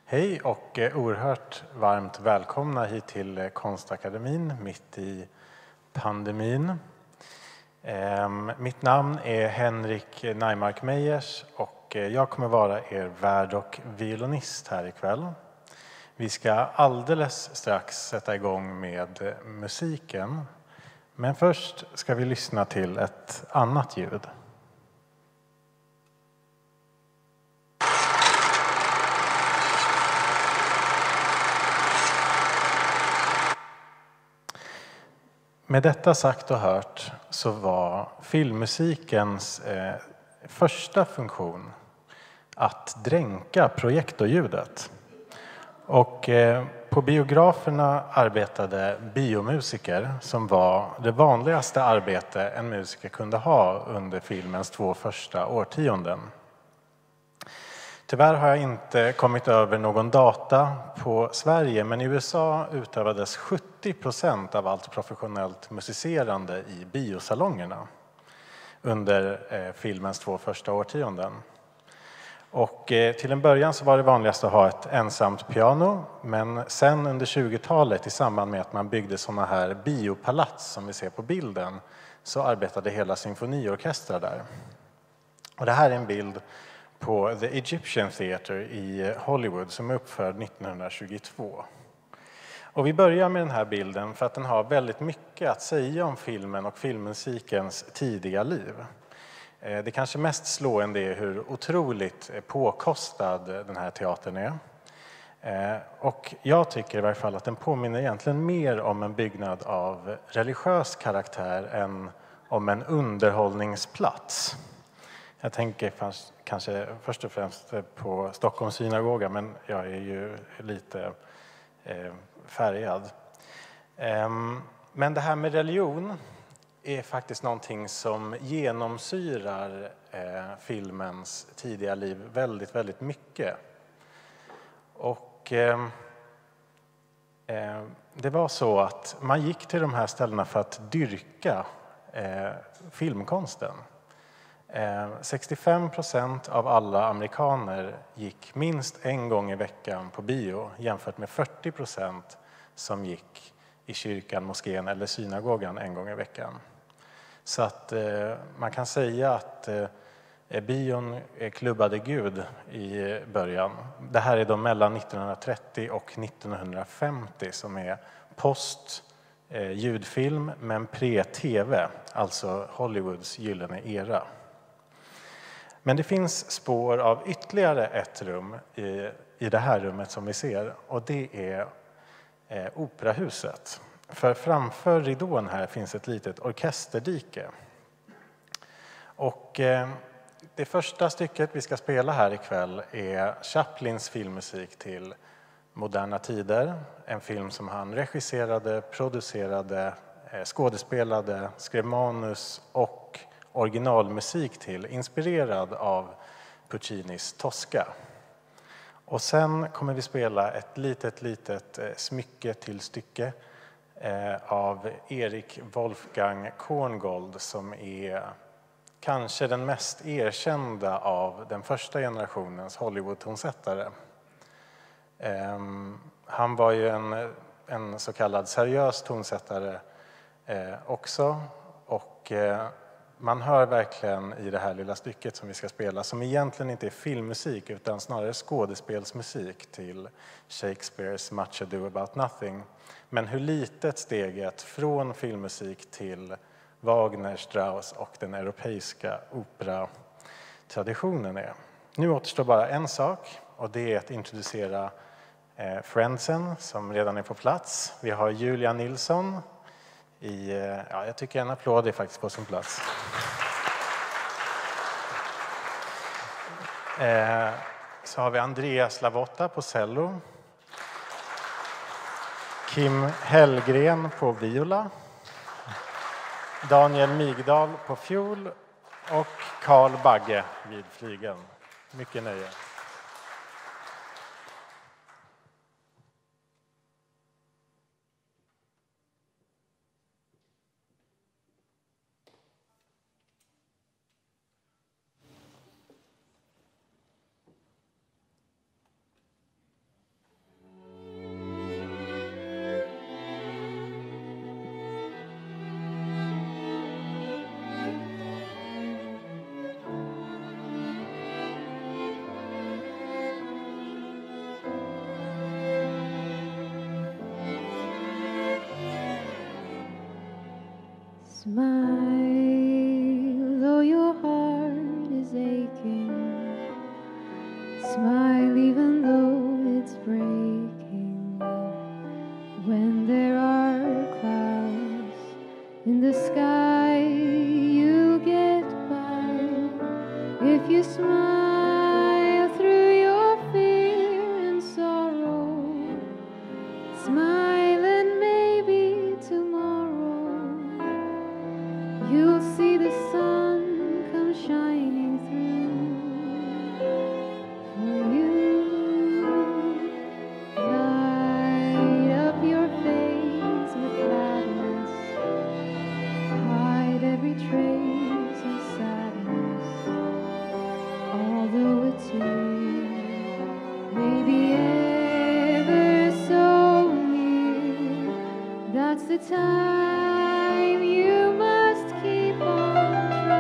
Hej och oerhört varmt välkomna hit till Konstakademin mitt i pandemin. Mitt namn är Henrik Neimark Meyers och jag kommer vara er värd och violinist här ikväll. Vi ska alldeles strax sätta igång med musiken. Men först ska vi lyssna till ett annat ljud. Med detta sagt och hört så var filmmusikens första funktion att dränka projektorljudet. Och på biograferna arbetade biomusiker som var det vanligaste arbete en musiker kunde ha under filmens 2 första årtionden. Tyvärr har jag inte kommit över någon data på Sverige, men i USA utövades 70% av allt professionellt musicerande i biosalongerna under filmens 2 första årtionden. Och till en början så var det vanligast att ha ett ensamt piano, men sen under 20-talet i samband med att man byggde sådana här biopalats som vi ser på bilden så arbetade hela symfoniorkestrar där. Och det här är en bild på The Egyptian Theatre i Hollywood som är uppförd 1922. Och vi börjar med den här bilden för att den har väldigt mycket att säga om filmen och filmmusikens tidiga liv. Det kanske mest slående är hur otroligt påkostad den här teatern är. Och jag tycker i varje fall att den påminner egentligen mer om en byggnad av religiös karaktär än om en underhållningsplats. Jag tänker kanske först och främst på Stockholms synagoga, men jag är ju lite färgad. Men det här med religion är faktiskt någonting som genomsyrar filmens tidiga liv väldigt, väldigt mycket. Och det var så att man gick till de här ställena för att dyrka filmkonsten. 65% av alla amerikaner gick minst en gång i veckan på bio jämfört med 40% som gick i kyrkan, moskén eller synagogan en gång i veckan. Så att man kan säga att bion klubbade Gud i början. Det här är då mellan 1930 och 1950 som är post ljudfilm men pre-tv, alltså Hollywoods gyllene era. Men det finns spår av ytterligare ett rum i det här rummet som vi ser, och det är operahuset. För framför ridån här finns ett litet orkesterdike. Och det första stycket vi ska spela här ikväll är Chaplins filmmusik till Moderna tider. En film som han regisserade, producerade, skådespelade, skrev manus och originalmusik till, inspirerad av Puccinis Tosca. Och sen kommer vi spela ett litet smycke till stycke av Erik Wolfgang Korngold som är kanske den mest erkända av den första generationens Hollywood-tonsättare. Han var ju en så kallad seriös tonsättare också, och man hör verkligen i det här lilla stycket som vi ska spela, som egentligen inte är filmmusik utan snarare skådespelsmusik till Shakespeares Much Ado About Nothing. Men hur litet steget från filmmusik till Wagner, Strauss och den europeiska operatraditionen är. Nu återstår bara en sak, och det är att introducera Friendsen som redan är på plats. Vi har Julia Nilsson jag tycker en applåd är faktiskt på sin plats. Så har vi Andreas Lavotta på cello. Kim Hellgren på viola. Daniel Migdal på fiol och Carl Bagge vid flygeln. Mycket nöje. Smile, though your heart is aching. Smile even though it's breaking. When there are clouds in the sky, you get by. If you smile through your fear and sorrow, smile and maybe tomorrow you'll see the sun come shining through for you. Light up your face with gladness, hide every trace of sadness. Although a tear may be ever so near, that's the time you must keep on trying.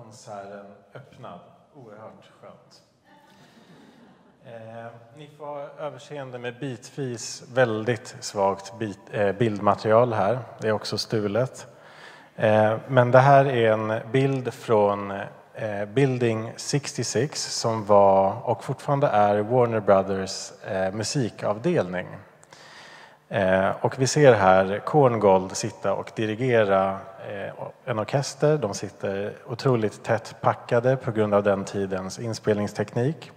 konserten öppnad. Oerhört skönt. Ni får ha överseende med bitvis väldigt svagt bildmaterial här. Det är också stulet. Men det här är en bild från Building 66 som var och fortfarande är Warner Brothers musikavdelning. Och vi ser här Korngold sitta och dirigera en orkester. De sitter otroligt tätt packade på grund av den tidens inspelningsteknik.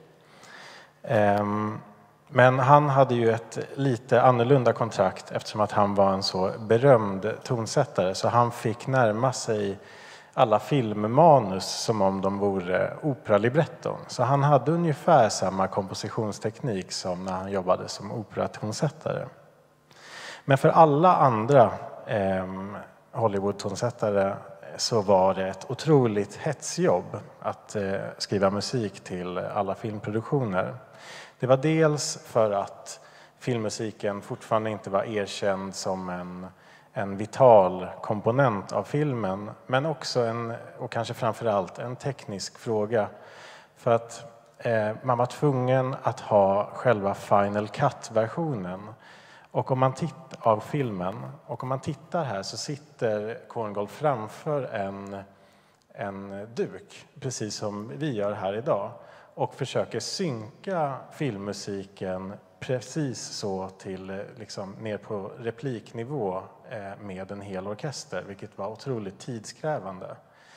Men han hade ju ett lite annorlunda kontrakt eftersom att han var en så berömd tonsättare, så han fick närma sig alla filmmanus som om de vore operalibretton. Så han hade ungefär samma kompositionsteknik som när han jobbade som operatonsättare. Men för alla andra Hollywood-tonsättare så var det ett otroligt hetsjobb att skriva musik till alla filmproduktioner. Det var dels för att filmmusiken fortfarande inte var erkänd som en vital komponent av filmen, men också och kanske framförallt en teknisk fråga. För att man var tvungen att ha själva Final Cut-versionen. Och om man tittar av filmen, och om man tittar här så sitter Korngold framför en duk, precis som vi gör här idag, och försöker synka filmmusiken precis så till liksom ner på repliknivå med en hel orkester, vilket var otroligt tidskrävande.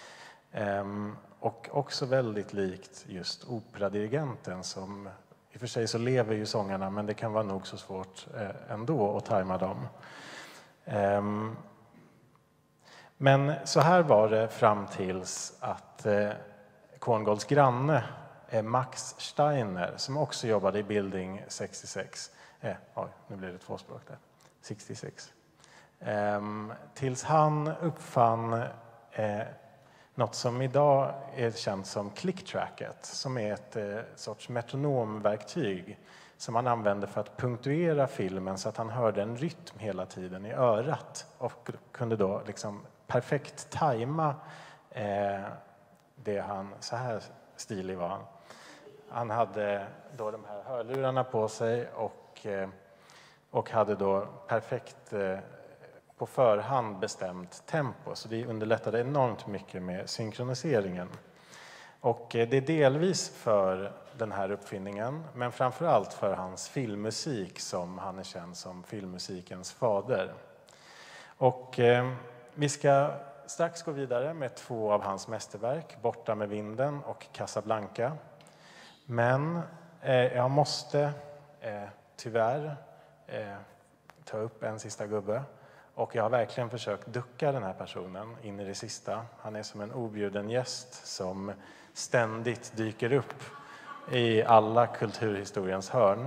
Och också väldigt likt just operadirigenten som i och för sig så lever ju sångarna, men det kan vara nog så svårt ändå att tajma dem. Men så här var det fram tills att Korngolds granne Max Steiner, som också jobbade i Building 66, nu blir det tvåspråk där, 66. Tills han uppfann något som idag är känt som clicktracket, som är ett sorts metronomverktyg som han använde för att punktuera filmen så att han hörde en rytm hela tiden i örat och kunde då liksom perfekt tajma det han, så här stilig var han. Han hade då de här hörlurarna på sig och hade då perfekt på förhand bestämt tempo, så det underlättade enormt mycket med synkroniseringen. Och det är delvis för den här uppfinningen, men framförallt för hans filmmusik som han är känd som filmmusikens fader. Och vi ska strax gå vidare med två av hans mästerverk, Borta med vinden och Casablanca. Men jag måste tyvärr ta upp en sista gubbe. Och jag har verkligen försökt ducka den här personen in i det sista. Han är som en objuden gäst som ständigt dyker upp i alla kulturhistoriens hörn.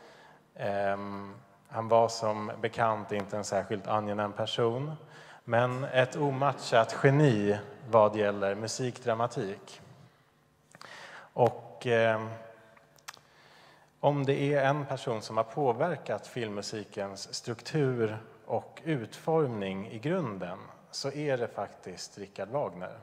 Han var som bekant inte en särskilt angenäm person, men ett omatchat geni vad gäller musikdramatik. Och om det är en person som har påverkat filmmusikens struktur och utformning i grunden, så är det faktiskt Richard Wagner.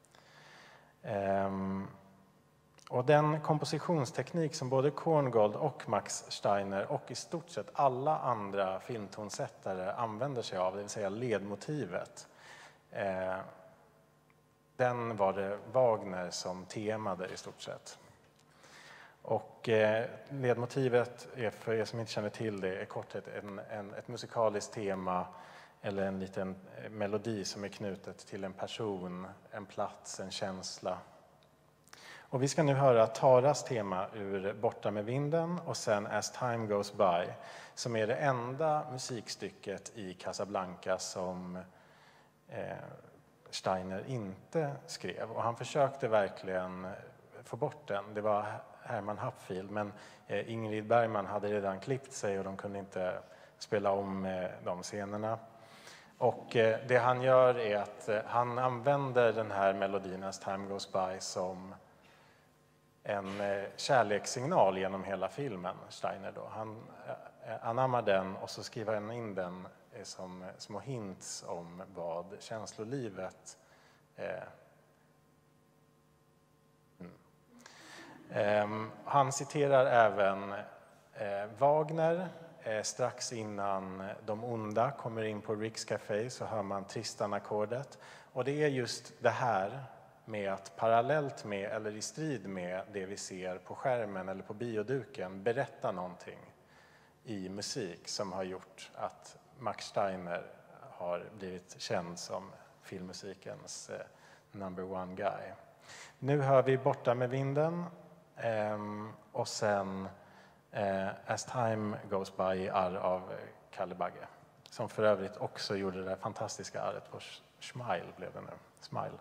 Och den kompositionsteknik som både Korngold och Max Steiner och i stort sett alla andra filmtonsättare använder sig av, det vill säga ledmotivet, den var det Wagner som temade i stort sett. Och ledmotivet är, för er som inte känner till det, i korthet ett musikaliskt tema eller en liten melodi som är knutet till en person, en plats, en känsla. Och vi ska nu höra Taras tema ur Borta med vinden och sen As Time Goes By, som är det enda musikstycket i Casablanca som Steiner inte skrev. Och han försökte verkligen få bort den. Det var Herman Happfield, men Ingrid Bergman hade redan klippt sig och de kunde inte spela om de scenerna. Och det han gör är att han använder den här melodin As Time Goes By som en kärlekssignal genom hela filmen, Steiner då. Han anammar den och så skriver han in den som små hints om vad känslolivet Han citerar även Wagner. Strax innan De onda kommer in på Rick's Café så hör man Tristan-ackordet. Och det är just det här med att parallellt med eller i strid med det vi ser på skärmen eller på bioduken berätta någonting i musik som har gjort att Max Steiner har blivit känd som filmmusikens number one guy. Nu hör vi Borta med vinden och sen As Time Goes By i arr av Kalle Bagge, som för övrigt också gjorde det fantastiska arret på Smile blev det nu. Smile.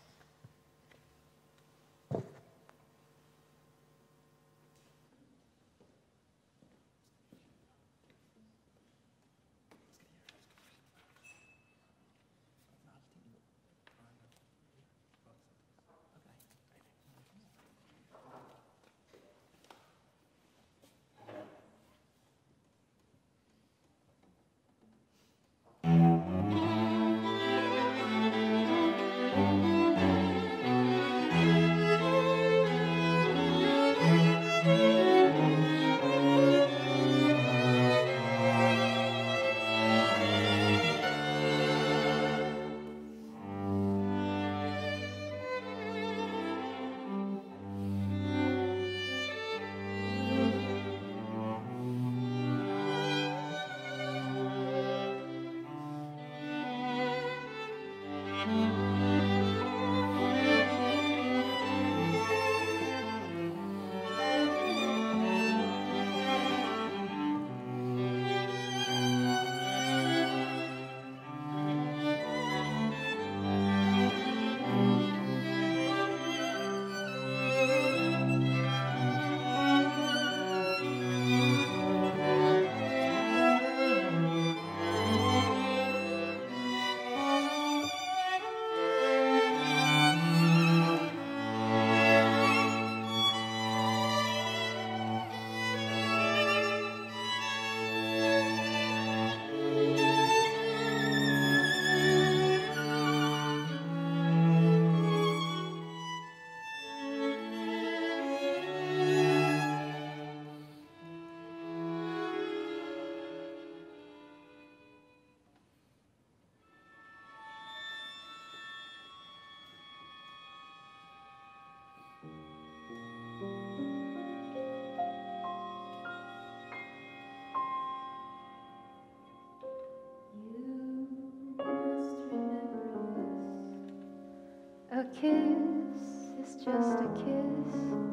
A kiss is just a kiss.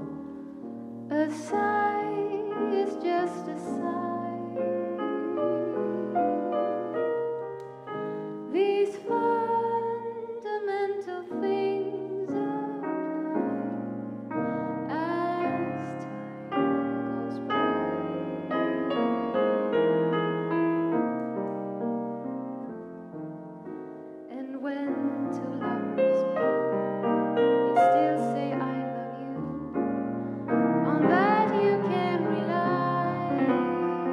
A sigh is just a sigh. These fundamental things apply as time goes by. And when two lovers meet, they still say I love you. On that you can rely.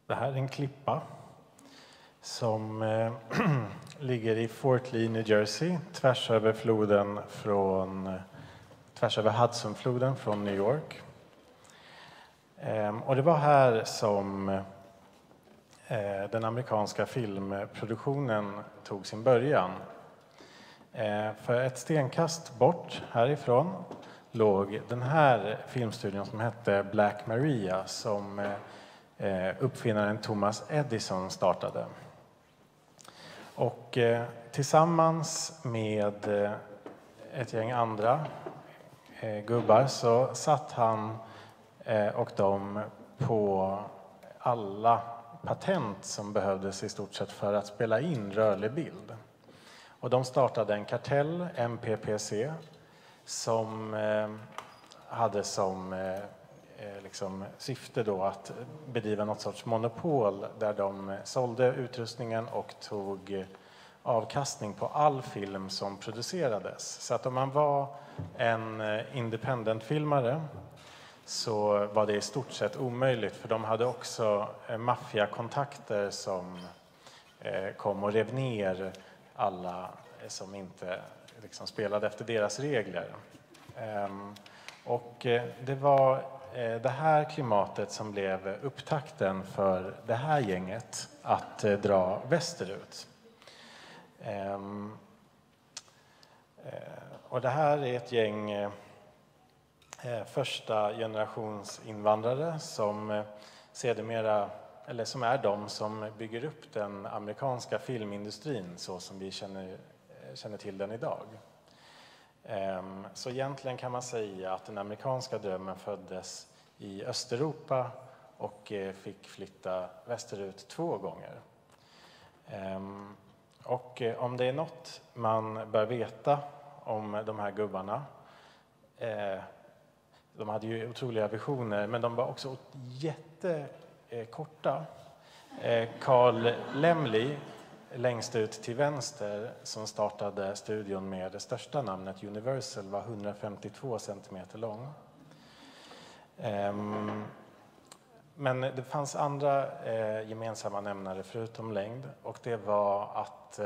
Det här är en klippa som ligger i Fort Lee, New Jersey, tvärs över Hudsonfloden från New York. Och det var här som den amerikanska filmproduktionen tog sin början. För ett stenkast bort härifrån låg den här filmstudion som hette Black Maria, som uppfinnaren Thomas Edison startade. Och tillsammans med ett gäng andra gubbar så satt han och de på alla patent som behövdes i stort sett för att spela in rörlig bild. Och de startade en kartell, MPPC, som hade som syfte då att bedriva något sorts monopol där de sålde utrustningen och tog avkastning på all film som producerades. Så att om man var en independent-filmare så var det i stort sett omöjligt, för de hade också maffiakontakter som kom och rev ner alla som inte spelade efter deras regler. Och det var det här klimatet som blev upptakten för det här gänget att dra västerut. Och det här är ett gäng första generations invandrare som sedermera, eller som är de som bygger upp den amerikanska filmindustrin så som vi känner till den idag. Så egentligen kan man säga att den amerikanska drömmen föddes i Östeuropa och fick flytta västerut 2 gånger. Och om det är något man bör veta om de här gubbarna, de hade ju otroliga visioner, men de var också jättekorta. Carl Laemmle, längst ut till vänster, som startade studion med det största namnet Universal, var 152 centimeter lång. Men det fanns andra gemensamma nämnare förutom längd, och det var att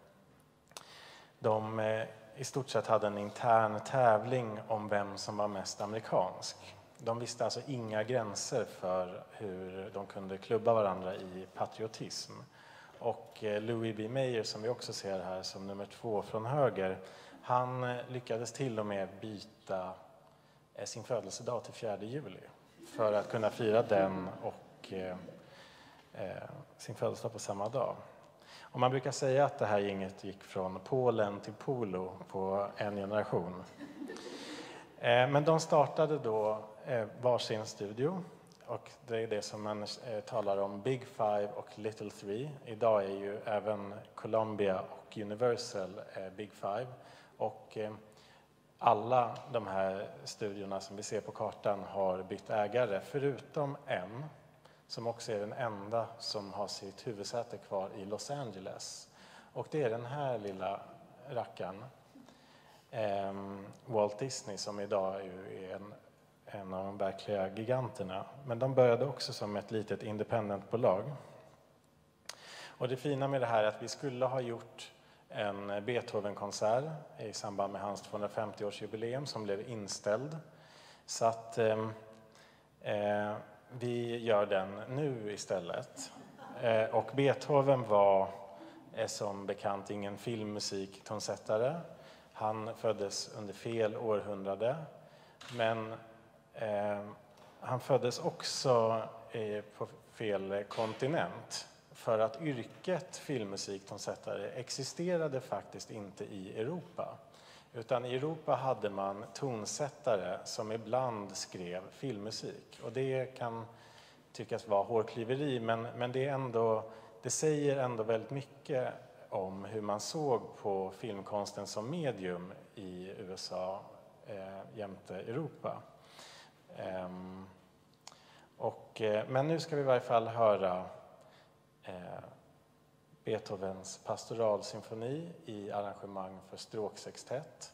de i stort sett hade en intern tävling om vem som var mest amerikansk. De visste alltså inga gränser för hur de kunde klubba varandra i patriotism. Och Louis B. Mayer, som vi också ser här som nummer 2 från höger, han lyckades till och med byta sin födelsedag till 4 juli för att kunna fira den och sin födelsedag på samma dag. Och man brukar säga att det här gänget gick från Polen till polo på en generation. Men de startade då varsin studio, och det är det som man talar om Big Five och Little Three. Idag är ju även Columbia och Universal Big Five, och alla de här studiorna som vi ser på kartan har bytt ägare, förutom en som också är den enda som har sitt huvudsäte kvar i Los Angeles. Och det är den här lilla rackaren, Walt Disney, som idag är en av de verkliga giganterna. Men de började också som ett litet independentbolag. Och det fina med det här är att vi skulle ha gjort en Beethoven-konsert i samband med hans 250-årsjubileum som blev inställd. Så att vi gör den nu istället. Och Beethoven var som bekant ingen filmmusiktonsättare. Han föddes under fel århundrade, men han föddes också på fel kontinent. För att yrket filmmusiktonsättare existerade faktiskt inte i Europa. Utan i Europa hade man tonsättare som ibland skrev filmmusik. Och det kan tyckas vara hårklyveri, men det säger ändå väldigt mycket om hur man såg på filmkonsten som medium i USA jämte Europa. Men nu ska vi i varje fall höra Beethovens pastoralsymfoni i arrangemang för stråksextett.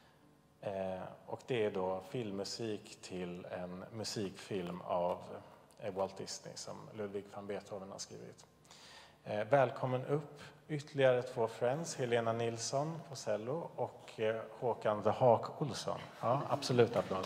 Och det är då filmmusik till en musikfilm av är Walt Disney som Ludwig van Beethoven har skrivit. Välkommen upp ytterligare 2 friends, Helena Nilsson på cello och Håkan The Hawk Olsson. Ja, absolut applåd.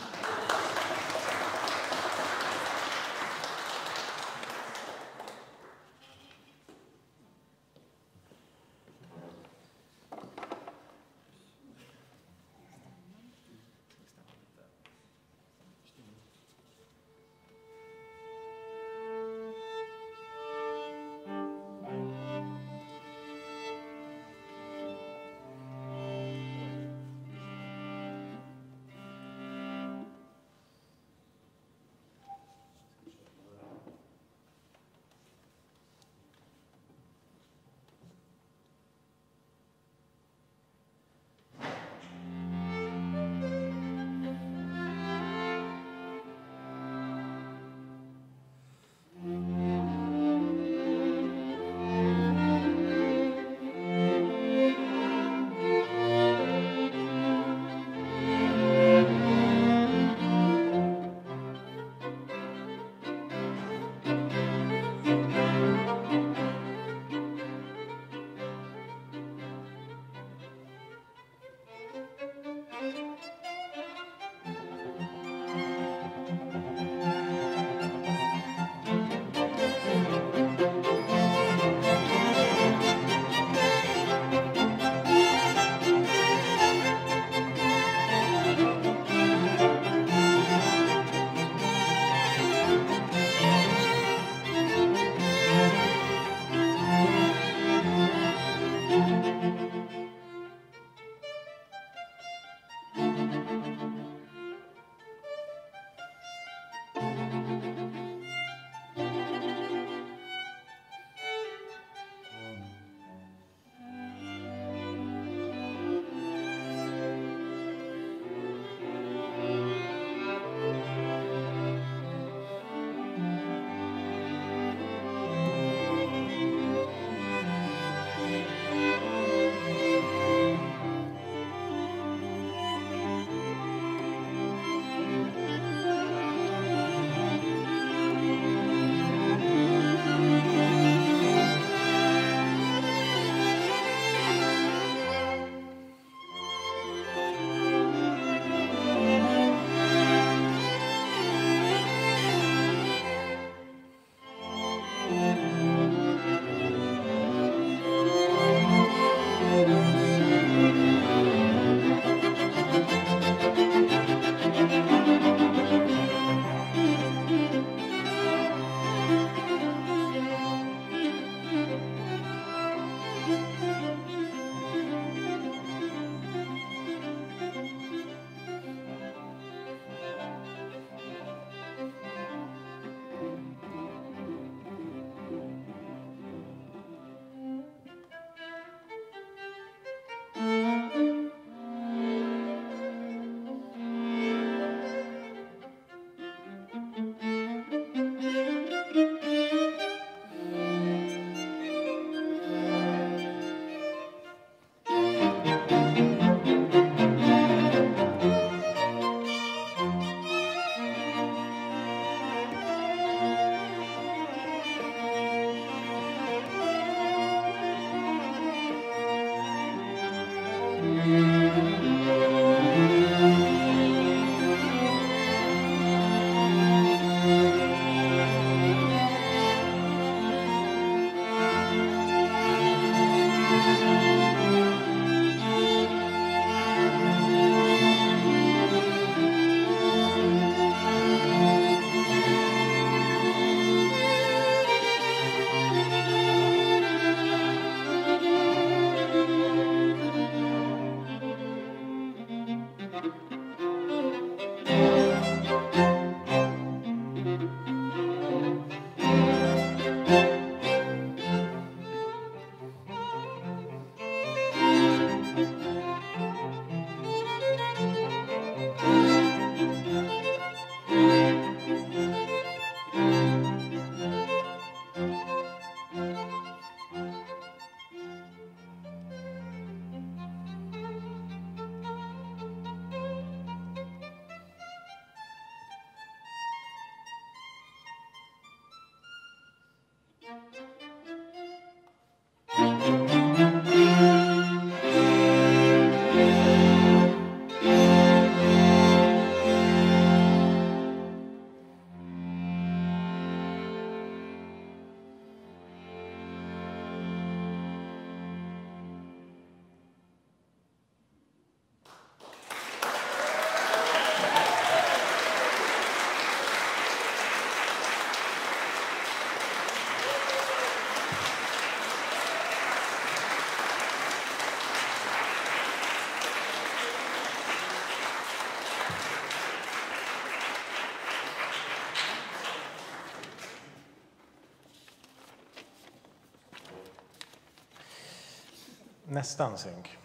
nästan synk.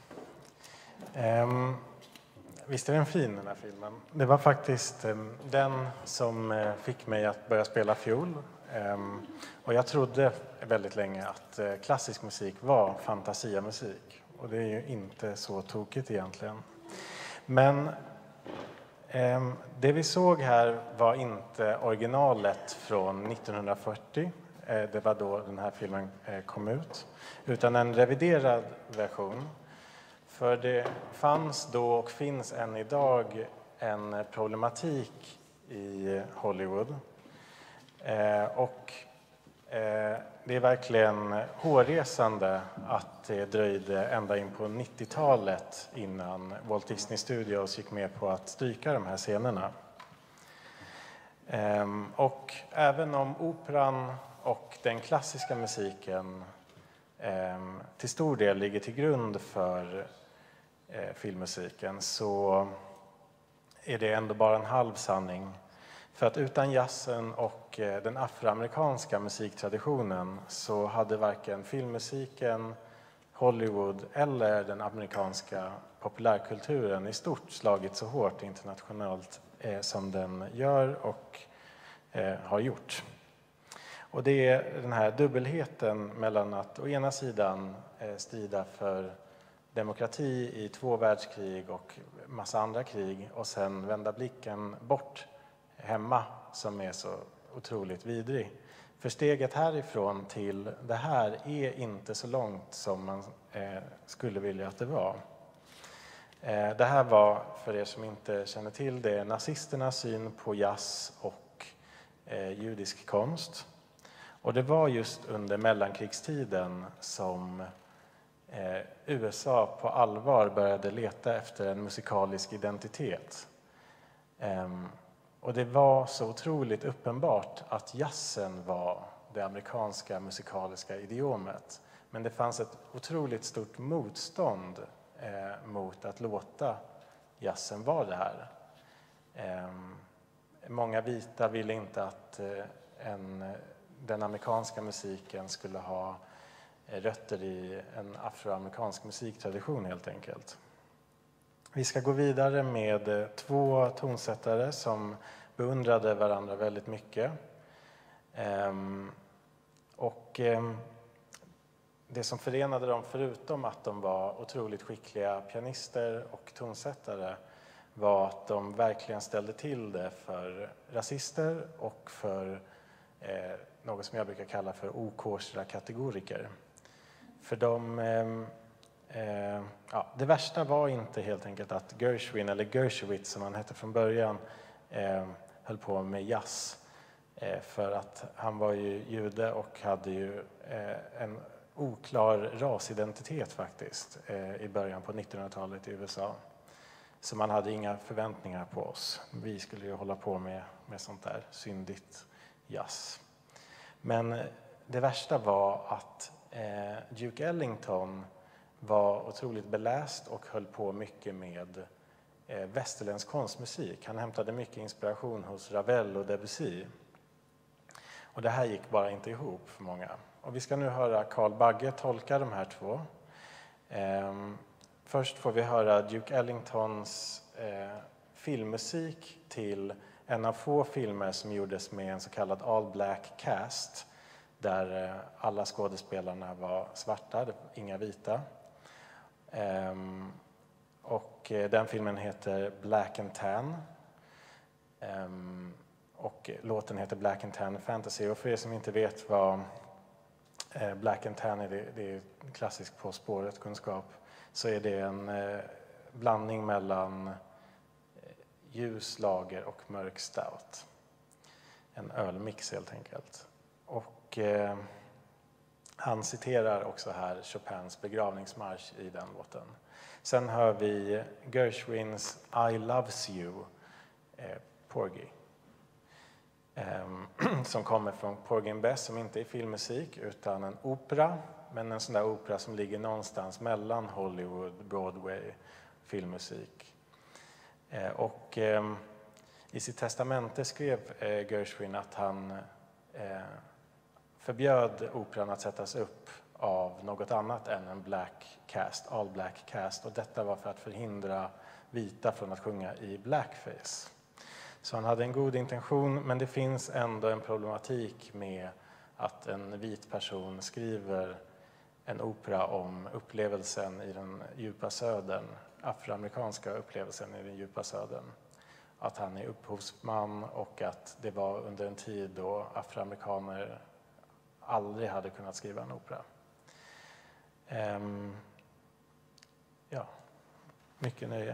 Visst är den fin, den här filmen? Det var faktiskt den som fick mig att börja spela fiol. Och jag trodde väldigt länge att klassisk musik var fantasiamusik. Och det är ju inte så tokigt egentligen. Men det vi såg här var inte originalet från 1940. Det var då den här filmen kom ut. Utan en reviderad version. För det fanns då och finns än idag en problematik i Hollywood. Det är verkligen hårresande att det dröjde ända in på 90-talet innan Walt Disney Studios gick med på att stryka de här scenerna. Och även om operan och den klassiska musiken till stor del ligger till grund för filmmusiken, så är det ändå bara en halv sanning. För att utan jazzen och den afroamerikanska musiktraditionen så hade varken filmmusiken, Hollywood eller den amerikanska populärkulturen i stort slagit så hårt internationellt som den gör och har gjort. Och det är den här dubbelheten mellan att å ena sidan strida för demokrati i 2 världskrig och massa andra krig och sen vända blicken bort hemma som är så otroligt vidrig. För steget härifrån till det här är inte så långt som man skulle vilja att det var. Det här var, för er som inte känner till det, nazisternas syn på jazz och judisk konst. Och det var just under mellankrigstiden som USA på allvar började leta efter en musikalisk identitet. Och det var så otroligt uppenbart att jazzen var det amerikanska musikaliska idiomet. Men det fanns ett otroligt stort motstånd mot att låta jazzen vara det här. Många vita ville inte att den amerikanska musiken skulle ha rötter i en afroamerikansk musiktradition helt enkelt. Vi ska gå vidare med 2 tonsättare som beundrade varandra väldigt mycket. Det som förenade dem, förutom att de var otroligt skickliga pianister och tonsättare, var att de verkligen ställde till det för rasister och för något som jag brukar kalla för okosra kategoriker. För det värsta var inte helt enkelt att Gershwin, eller Gershwitz som han hette från början, höll på med jazz. För att han var ju jude och hade ju en oklar rasidentitet faktiskt i början på 1900-talet i USA. Så man hade inga förväntningar på oss. Vi skulle ju hålla på med sånt där syndigt jazz. Men det värsta var att Duke Ellington var otroligt beläst och höll på mycket med västerländsk konstmusik. Han hämtade mycket inspiration hos Ravel och Debussy. Och det här gick bara inte ihop för många. Och vi ska nu höra Carl Bagge tolka de här 2. Först får vi höra Duke Ellingtons filmmusik till en av få filmer som gjordes med en så kallad all black cast. Där alla skådespelarna var svarta, inga vita. Och den filmen heter Black and Tan. Och låten heter Black and Tan Fantasy. Och för er som inte vet vad Black and Tan är, det är klassisk På spåret-kunskap. Så är det en blandning mellan ljus lager och mörk stout. En ölmix helt enkelt. Och han citerar också här Chopins begravningsmarsch i den låten. Sen hör vi Gershwins I Loves You, Porgy. Som kommer från Porgy and Bess, som inte är filmmusik utan en opera. Men en sån där opera som ligger någonstans mellan Hollywood, Broadway, filmmusik. I sitt testamente skrev Gershwin att han förbjöd operan att sättas upp av något annat än en black cast, all black cast, och detta var för att förhindra vita från att sjunga i blackface. Så han hade en god intention, men det finns ändå en problematik med att en vit person skriver en opera om upplevelsen i den djupa södern, afroamerikanska upplevelsen i den djupa södern. Att han är upphovsman och att det var under en tid då afroamerikaner aldrig hade kunnat skriva en opera. Ja, mycket nöje.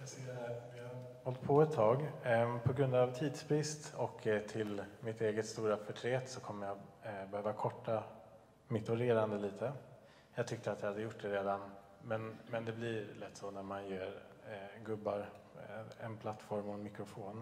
Jag ser här, vi har hållit på ett tag. På grund av tidsbrist och till mitt eget stora förtret så kommer jag behöva korta mitt orerande lite. Jag tyckte att jag hade gjort det redan, men det blir lätt så när man ger gubbar en plattform och en mikrofon.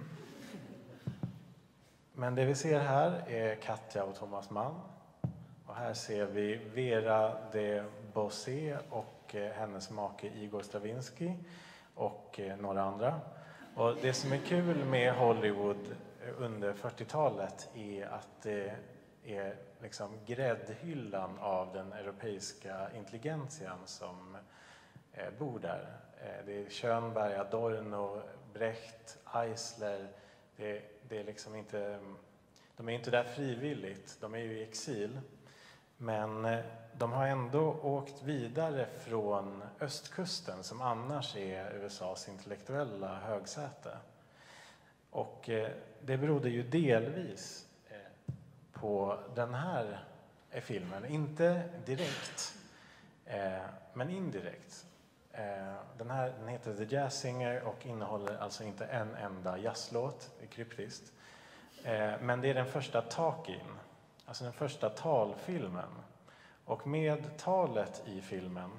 Men det vi ser här är Katja och Thomas Mann. Och här ser vi Vera de Bossé och hennes make Igor Stravinsky och några andra. Och det som är kul med Hollywood under 40-talet är att det är liksom gräddhyllan av den europeiska intelligentian som bor där. Det är Schönberg, Adorno, Brecht, Eisler. Det är liksom inte, de är inte där frivilligt, de är ju i exil. Men de har ändå åkt vidare från östkusten som annars är USAs intellektuella högsäte. Och det berodde ju delvis på den här filmen, inte direkt men indirekt. Den heter The Jazz Singer och innehåller alltså inte en enda jazzlåt, det är kryptiskt. Men det är den första talk-in, alltså den första talfilmen. Och med talet i filmen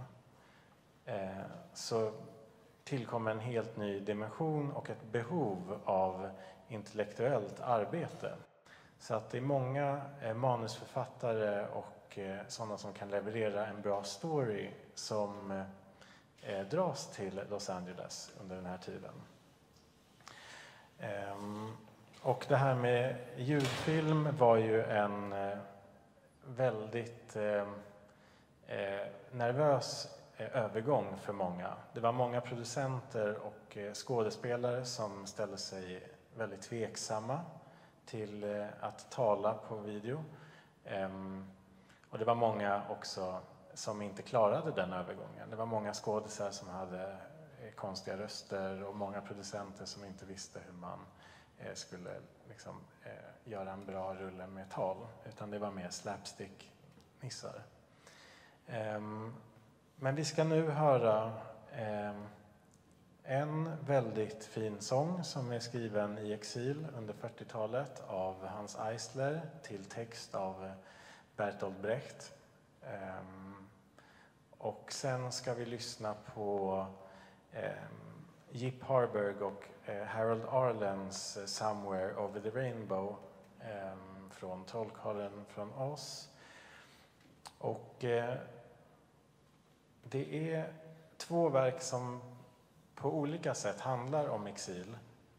så tillkommer en helt ny dimension och ett behov av intellektuellt arbete. Så att det är många manusförfattare och sådana som kan leverera en bra story som dras till Los Angeles under den här tiden. Och det här med ljudfilm var ju en väldigt nervös övergång för många. Det var många producenter och skådespelare som ställde sig väldigt tveksamma till att tala på video. Och det var många också som inte klarade den övergången. Det var många skådespelare som hade konstiga röster och många producenter som inte visste hur man skulle liksom, göra en bra rulle med tal, utan det var mer slapstick-nissar. Men vi ska nu höra en väldigt fin sång som är skriven i exil under 40-talet av Hans Eisler till text av Bertolt Brecht. Och sen ska vi lyssna på Jip Harburg och Harold Arlens Somewhere Over the Rainbow från Trollkarlen från Oz. Och det är två verk som på olika sätt handlar om exil.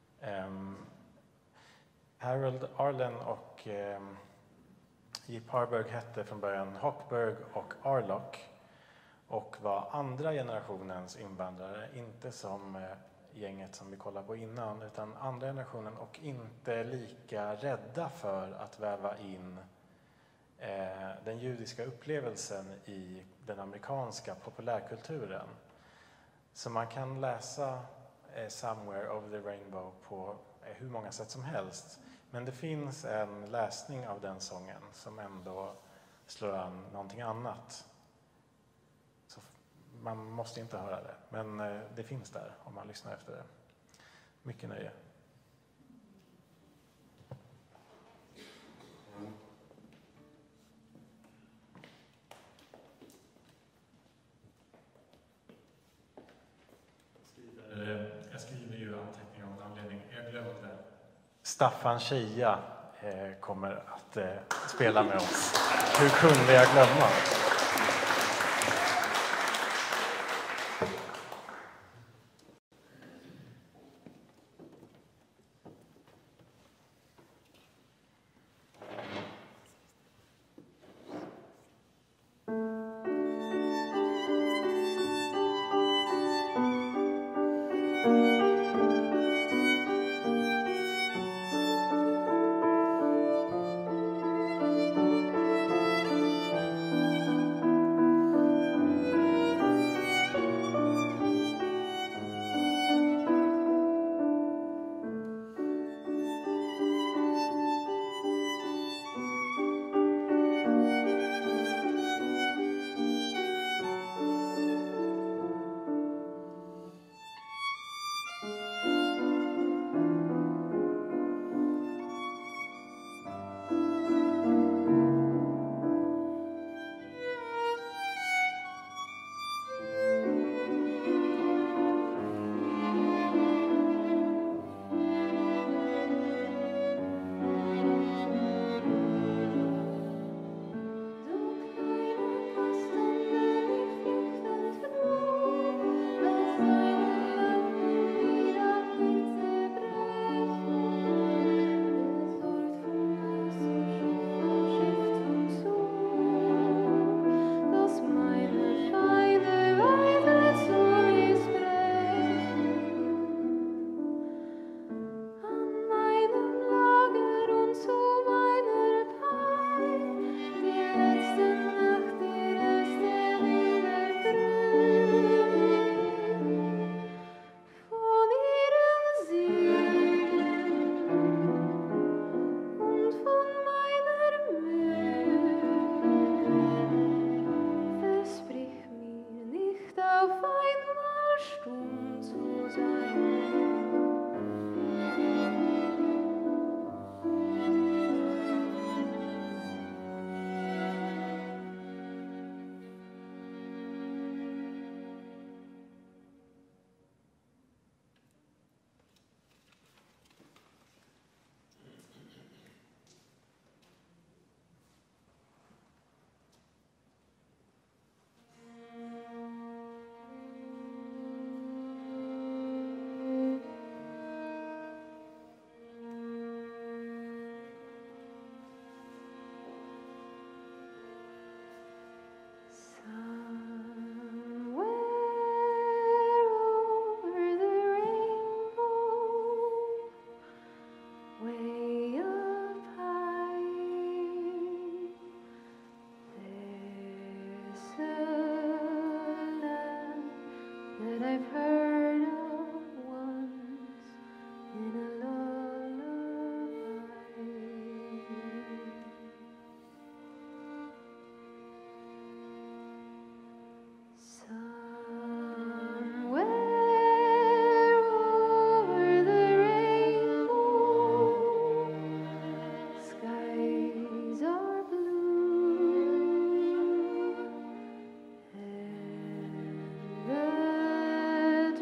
Harold Arlen och Jip Harburg hette från början Hochberg och Arlock och var andra generationens invandrare, inte som gänget som vi kollade på innan, utan andra generationen och inte lika rädda för att väva in den judiska upplevelsen i den amerikanska populärkulturen. Så man kan läsa Somewhere Over the Rainbow på hur många sätt som helst. Men det finns en läsning av den sången som ändå slår an någonting annat. Så man måste inte höra det, men det finns där om man lyssnar efter det. Mycket nöje. Jag skriver ju anteckningar av en anledning. Jag glömde. Staffan Schia kommer att spela med oss. Hur kunde jag glömma? Sturm zu sein. The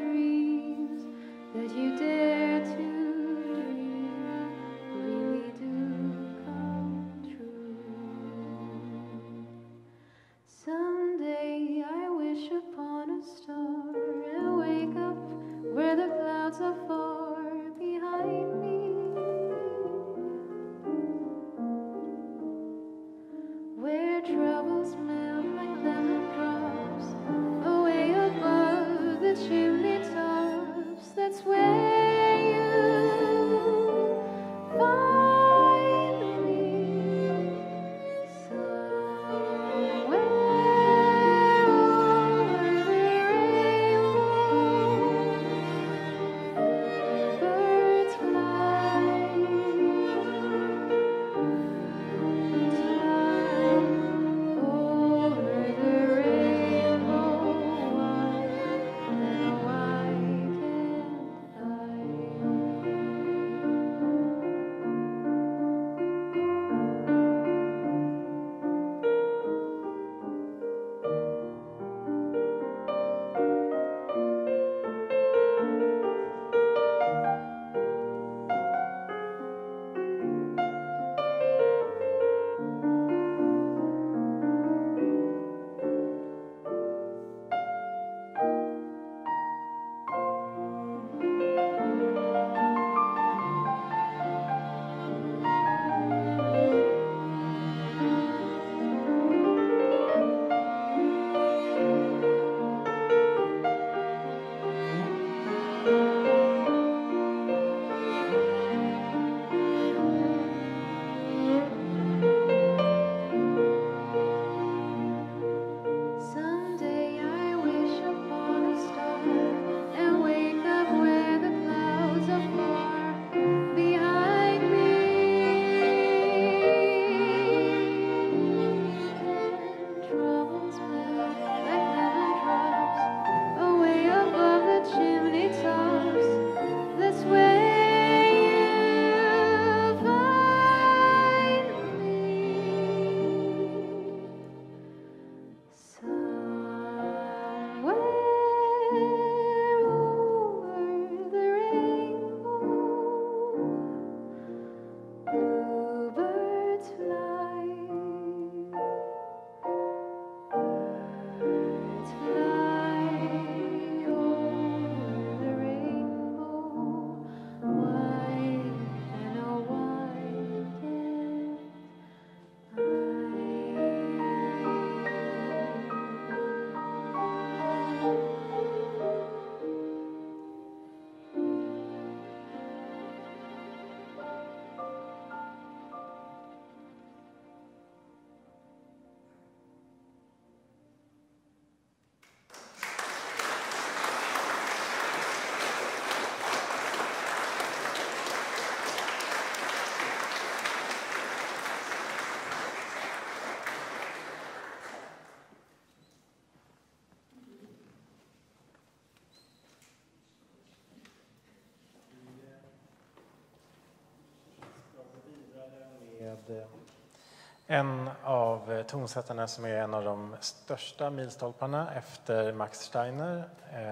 en av tonsättarna som är en av de största milstolparna efter Max Steiner.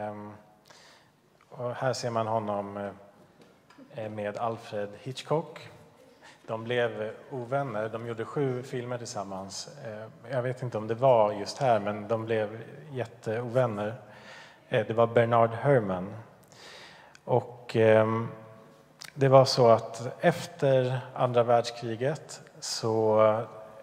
Och här ser man honom med Alfred Hitchcock. De blev ovänner, de gjorde 7 filmer tillsammans. Jag vet inte om det var just här, men de blev jätteovänner. Det var Bernard Herrmann. Och det var så att efter andra världskriget så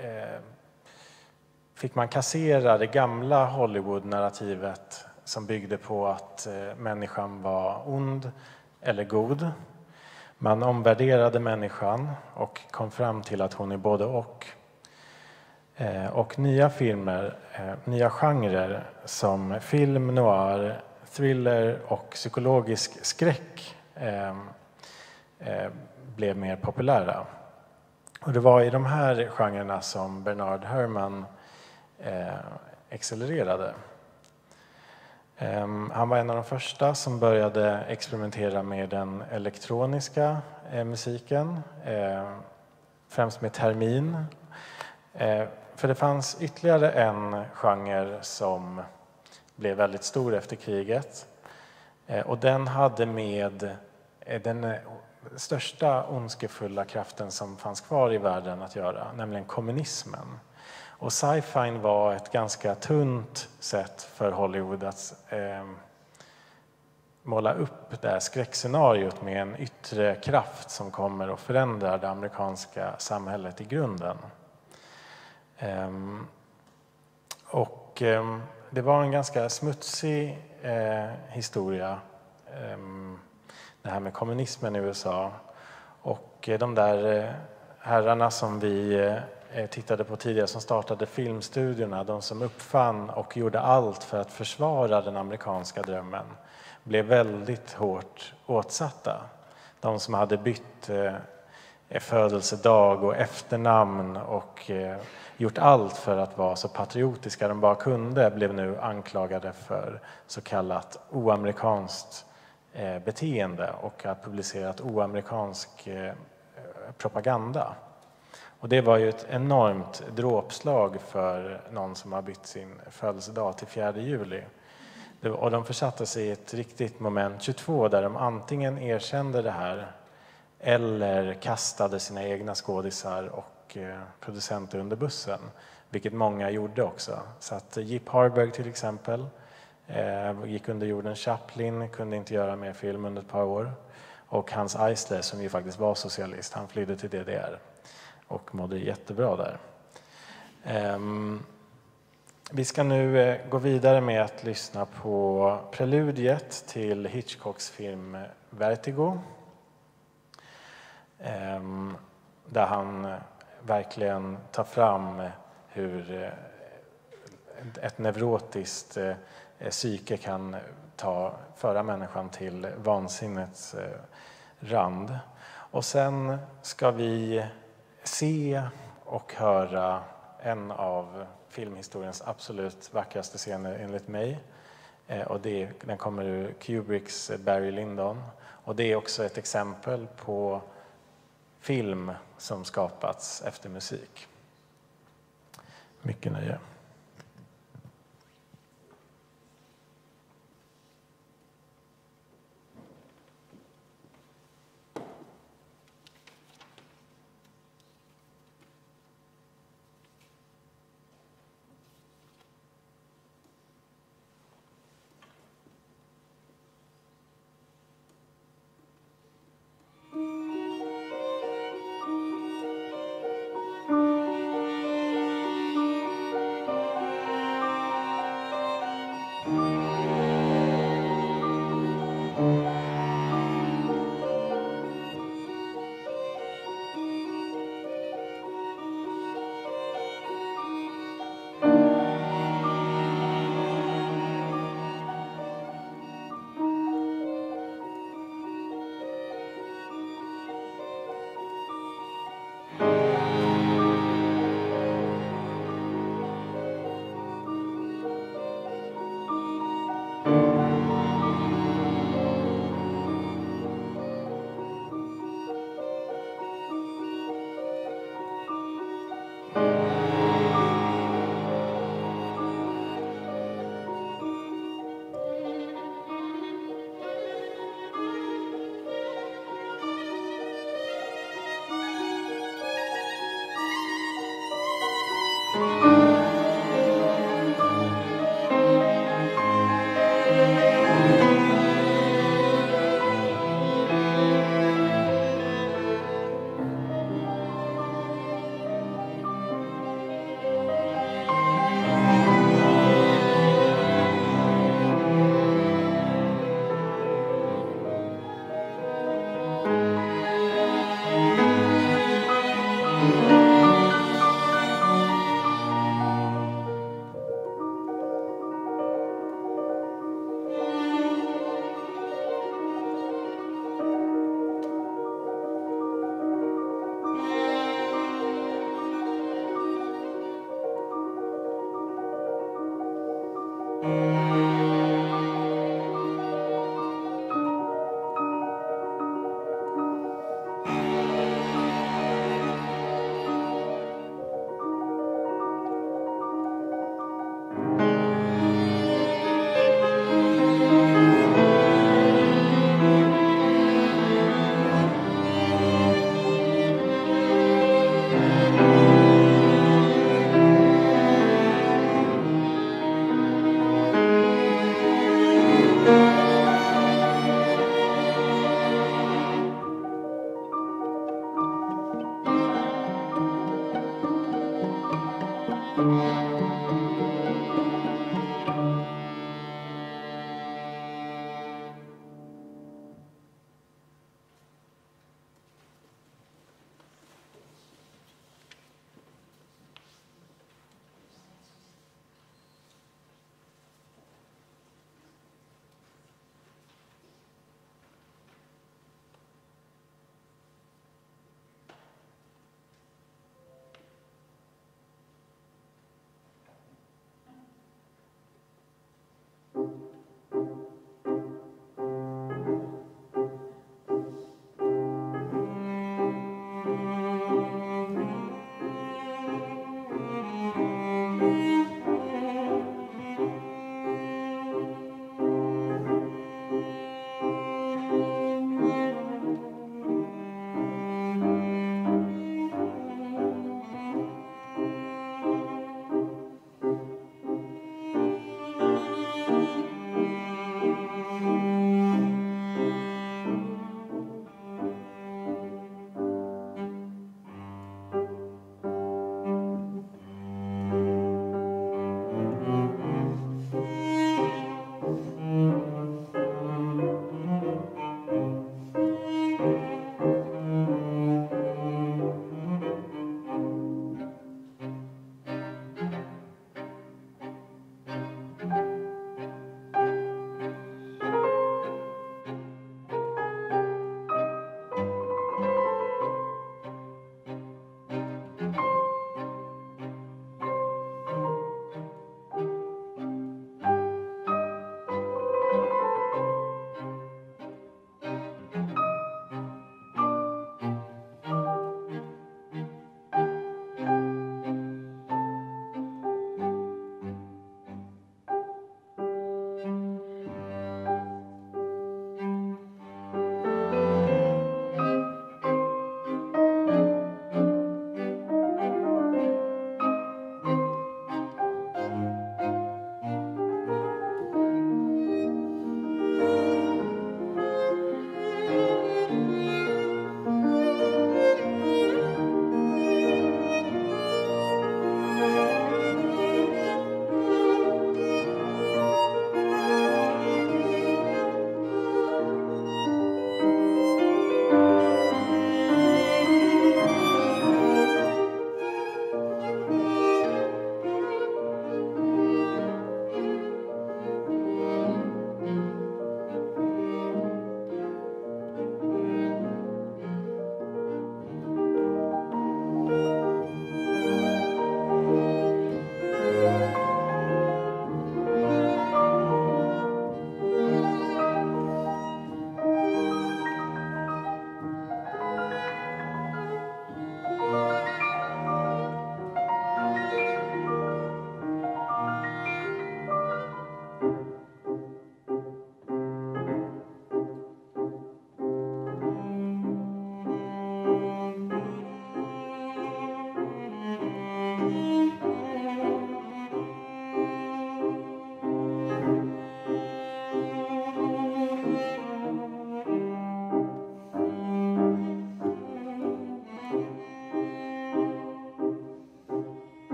fick man kassera det gamla Hollywood-narrativet som byggde på att människan var ond eller god. Man omvärderade människan och kom fram till att hon är både och. Och nya filmer, nya genrer som film, noir, thriller och psykologisk skräck blev mer populära. Och det var i de här genrerna som Bernard Herrmann accelererade. Han var en av de första som började experimentera med den elektroniska musiken, främst med termin. För det fanns ytterligare en genre som blev väldigt stor efter kriget. Och den hade med den största ondskefulla kraften som fanns kvar i världen att göra, nämligen kommunismen. Och sci-fi var ett ganska tunt sätt för Hollywood att måla upp det här skräckscenariot med en yttre kraft som kommer att förändra det amerikanska samhället i grunden. Och det var en ganska smutsig historia, det här med kommunismen i USA. Och de där herrarna som vi tittade på tidigare, som startade filmstudierna, de som uppfann och gjorde allt för att försvara den amerikanska drömmen, blev väldigt hårt åtsatta. De som hade bytt födelsedag och efternamn och gjort allt för att vara så patriotiska de bara kunde blev nu anklagade för så kallat oamerikanskt beteende och har publicerat oamerikansk propaganda. Och det var ju ett enormt dråpslag för någon som har bytt sin födelsedag till 4 juli. Och de försatte sig i ett riktigt moment 22 där de antingen erkände det här eller kastade sina egna skådisar och producenter under bussen, vilket många gjorde också. Så att Jeep Harburg till exempel gick under jorden. Chaplin kunde inte göra mer film under ett par år. Och Hans Eisler, som ju faktiskt var socialist, han flydde till DDR och mådde jättebra där. Vi ska nu gå vidare med att lyssna på preludiet till Hitchcocks film Vertigo. Där han verkligen tar fram hur ett neurotiskt psyke kan föra människan till vansinnets rand. Och sen ska vi se och höra en av filmhistoriens absolut vackraste scener enligt mig. Och den kommer ur Kubricks Barry Lyndon. Och det är också ett exempel på film som skapats efter musik. Mycket nöje.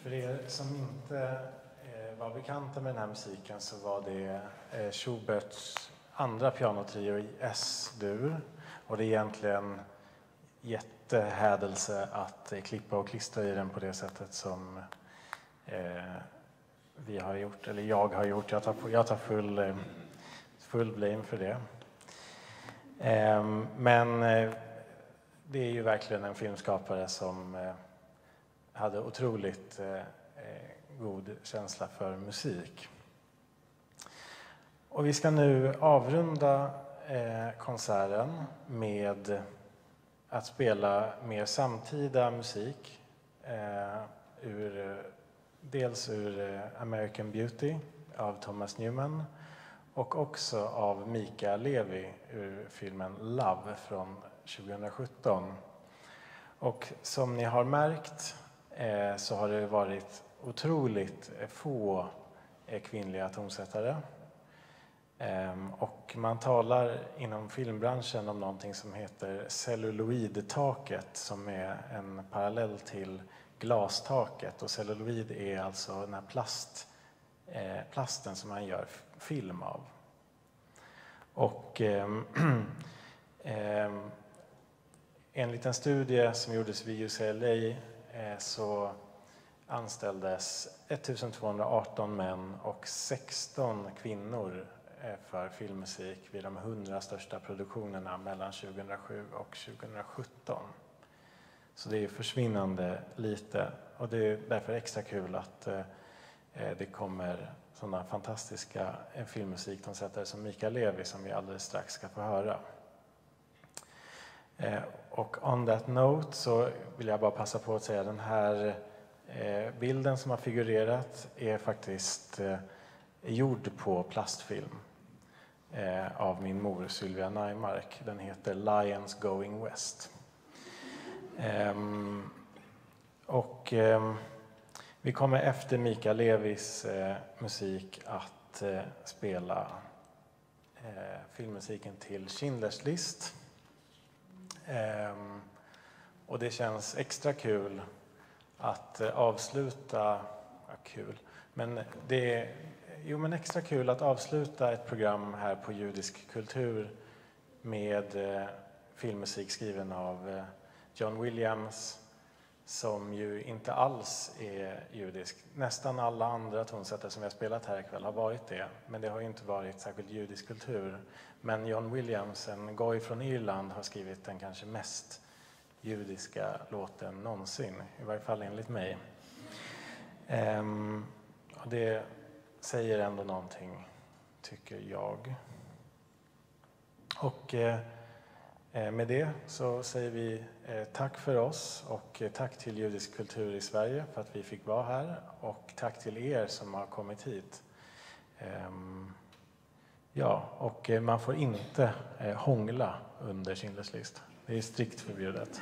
För er som inte var bekanta med den här musiken så var det Schuberts andra pianotrio i S-dur. Och det är egentligen jättehädelse att klippa och klistra i den på det sättet som vi har gjort, eller jag har gjort. Jag tar full blame för det. Men det är ju verkligen en filmskapare som hade otroligt god känsla för musik. Och vi ska nu avrunda konserten med att spela mer samtida musik. Dels ur American Beauty av Thomas Newman och också av Mika Levi ur filmen Love från 2017. Och som ni har märkt så har det varit otroligt få kvinnliga tonsättare. Och man talar inom filmbranschen om någonting som heter celluloidtaket som är en parallell till glastaket. Och celluloid är alltså den här plasten som man gör film av. Och enligt en studie som gjordes vid UCLA så anställdes 1218 män och 16 kvinnor för filmmusik vid de 100 största produktionerna mellan 2007 och 2017. Så det är försvinnande lite och det är därför extra kul att det kommer sådana fantastiska filmmusiktonsättare som Mika Levi som vi alldeles strax ska få höra. Och on that note så vill jag bara passa på att säga att den här bilden som har figurerat är faktiskt gjord på plastfilm av min mor Sylvia Neimark. Den heter Lions Going West. Vi kommer efter Mika Levis musik att spela filmmusiken till Schindler's List. Och det känns extra kul att avsluta, extra kul att avsluta ett program här på Judisk kultur med filmmusik skriven av John Williams som ju inte alls är judisk. Nästan alla andra tonsättare som vi har spelat här ikväll har varit det, men det har ju inte varit särskilt judisk kultur. Men John Williams, en goy från Irland, har skrivit den kanske mest judiska låten någonsin, i varje fall enligt mig. Och det säger ändå någonting, tycker jag. Och med det så säger vi tack för oss och tack till Judisk kultur i Sverige för att vi fick vara här och tack till er som har kommit hit. Och man får inte hångla under Schindler's List. Det är strikt förbjudet.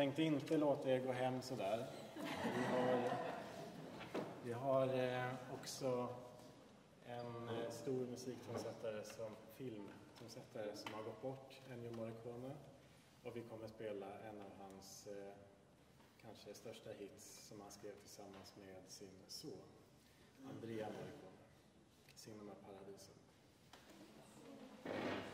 tänkte inte låta er gå hem så där. Vi har också en stor musiktonsättare filmtonsättare som har gått bort, Ennio Morricone. Och vi kommer spela en av hans kanske största hits som han skrev tillsammans med sin son, Andrea Morricone, Cinema Paradiso.